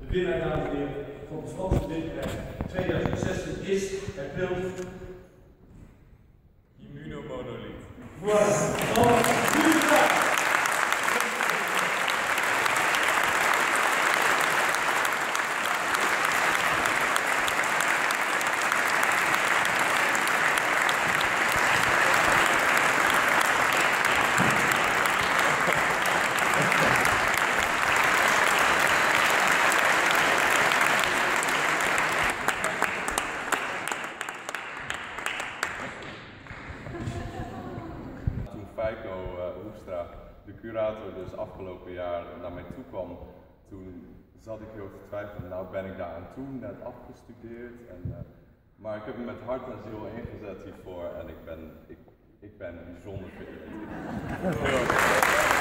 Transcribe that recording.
winnaar, dames en heren, van de Frans Studentenprijs 2016 is het beeld Immunomonoliet. Feiko Hoefstra, de curator, dus afgelopen jaar naar mij toe kwam, toen zat ik heel te twijfelen. Nou ben ik daar aan toe, net afgestudeerd. Maar ik heb me met hart en ziel ingezet hiervoor en ik ben bijzonder vereerd.